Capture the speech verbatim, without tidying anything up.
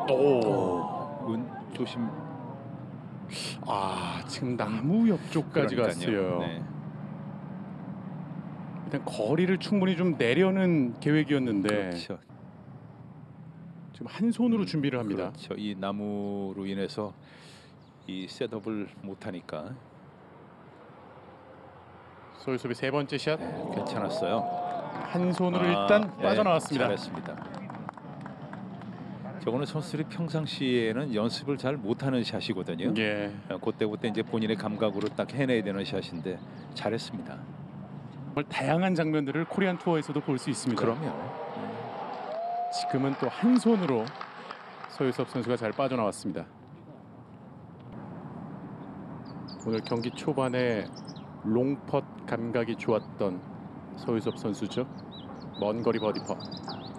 오. 운 조심. 아, 지금 나무 옆쪽까지 그러니까요. 갔어요. 네. 일단 거리를 충분히 좀 내려는 계획이었는데 그렇죠. 지금 한 손으로 음, 준비를 합니다. 그렇죠. 이 나무로 인해서 이 셋업을 못 하니까. 소유섭의 세 번째 샷. 네, 괜찮았어요. 한 손으로 아, 일단 네, 빠져나왔습니다. 잘했습니다. 저거는 선수들이 평상시에는 연습을 잘 못하는 샷이거든요. 예. 그때 그때 이제 본인의 감각으로 딱 해내야 되는 샷인데 잘했습니다. 정말 다양한 장면들을 코리안 투어에서도 볼 수 있습니다. 그럼요. 지금은 또 한 손으로 소유섭 선수가 잘 빠져나왔습니다. 오늘 경기 초반에 롱펫 감각이 좋았던 소유섭 선수죠. 먼 거리 버디 펫.